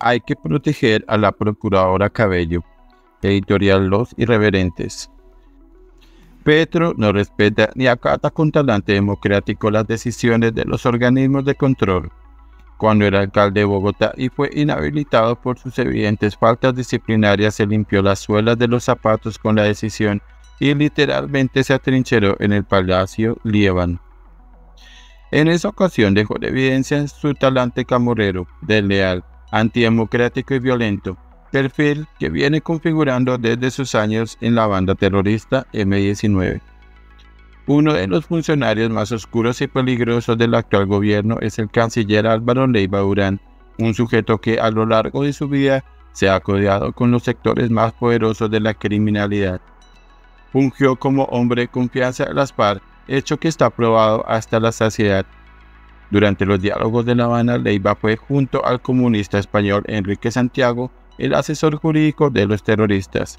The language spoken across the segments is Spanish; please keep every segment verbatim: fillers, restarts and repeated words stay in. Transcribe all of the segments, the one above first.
Hay que proteger a la procuradora Cabello. Editorial Los Irreverentes. Petro no respeta ni acata con talante democrático las decisiones de los organismos de control. Cuando era alcalde de Bogotá y fue inhabilitado por sus evidentes faltas disciplinarias, se limpió las suelas de los zapatos con la decisión y literalmente se atrincheró en el Palacio Líbano. En esa ocasión dejó de evidencia su talante camorrero, desleal, antidemocrático y violento, perfil que viene configurando desde sus años en la banda terrorista eme diecinueve. Uno de los funcionarios más oscuros y peligrosos del actual gobierno es el canciller Álvaro Leiva Urán, un sujeto que a lo largo de su vida se ha codeado con los sectores más poderosos de la criminalidad. Fungió como hombre de confianza de las FARC, hecho que está probado hasta la saciedad. Durante los diálogos de La Habana, Leiva fue, junto al comunista español Enrique Santiago, el asesor jurídico de los terroristas.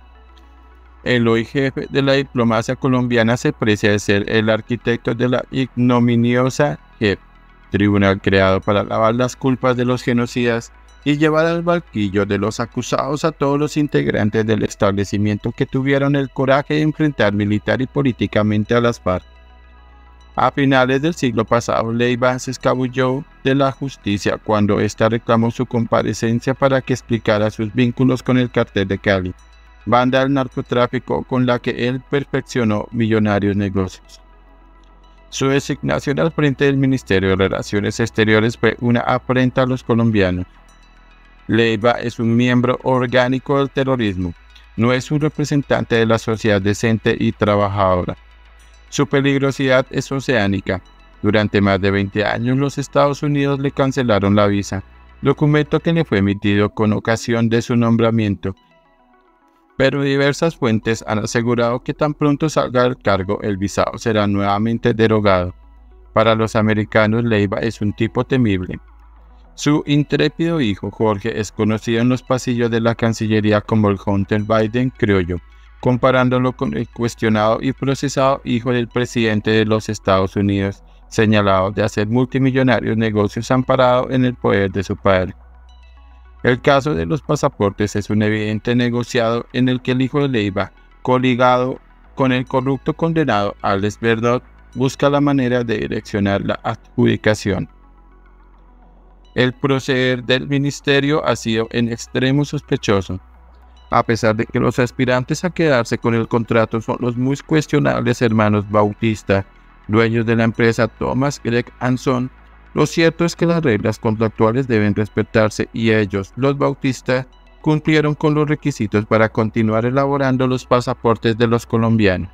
El hoy jefe de la diplomacia colombiana se precia de ser el arquitecto de la ignominiosa J E P, tribunal creado para lavar las culpas de los genocidas y llevar al banquillo de los acusados a todos los integrantes del establecimiento que tuvieron el coraje de enfrentar militar y políticamente a las FARC. A finales del siglo pasado, Leiva se escabulló de la justicia cuando ésta reclamó su comparecencia para que explicara sus vínculos con el Cartel de Cali, banda del narcotráfico con la que él perfeccionó millonarios negocios. Su designación al frente del Ministerio de Relaciones Exteriores fue una afrenta a los colombianos. Leiva es un miembro orgánico del terrorismo, no es un representante de la sociedad decente y trabajadora. Su peligrosidad es oceánica. Durante más de veinte años los Estados Unidos le cancelaron la visa, documento que le fue emitido con ocasión de su nombramiento. Pero diversas fuentes han asegurado que tan pronto salga del cargo el visado será nuevamente derogado. Para los americanos, Leiva es un tipo temible. Su intrépido hijo Jorge es conocido en los pasillos de la Cancillería como el Hunter Biden criollo, comparándolo con el cuestionado y procesado hijo del presidente de los Estados Unidos, señalado de hacer multimillonarios negocios amparado en el poder de su padre. El caso de los pasaportes es un evidente negociado en el que el hijo de Leiva, coligado con el corrupto condenado Alex Verdot, busca la manera de direccionar la adjudicación. El proceder del ministerio ha sido en extremo sospechoso. A pesar de que los aspirantes a quedarse con el contrato son los muy cuestionables hermanos Bautista, dueños de la empresa Thomas Gregg and Son, lo cierto es que las reglas contractuales deben respetarse y ellos, los Bautista, cumplieron con los requisitos para continuar elaborando los pasaportes de los colombianos.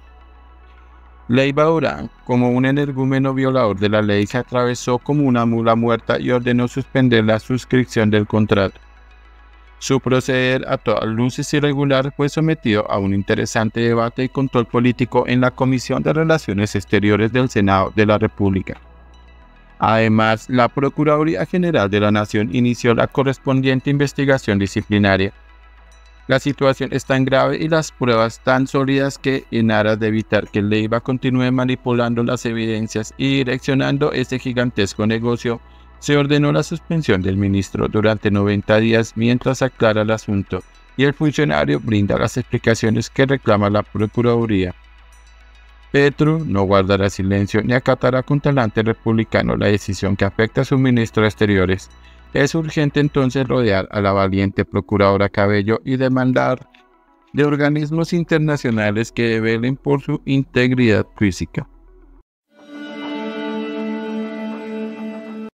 Leiva Urán, como un energúmeno violador de la ley, se atravesó como una mula muerta y ordenó suspender la suscripción del contrato. Su proceder, a todas luces irregular, fue sometido a un interesante debate y control político en la Comisión de Relaciones Exteriores del Senado de la República. Además, la Procuraduría General de la Nación inició la correspondiente investigación disciplinaria. La situación es tan grave y las pruebas tan sólidas que, en aras de evitar que Leiva continúe manipulando las evidencias y direccionando ese gigantesco negocio, se ordenó la suspensión del ministro durante noventa días mientras aclara el asunto y el funcionario brinda las explicaciones que reclama la Procuraduría. Petro no guardará silencio ni acatará con talante republicano la decisión que afecta a su ministro de Exteriores. Es urgente entonces rodear a la valiente procuradora Cabello y demandar de organismos internacionales que velen por su integridad física.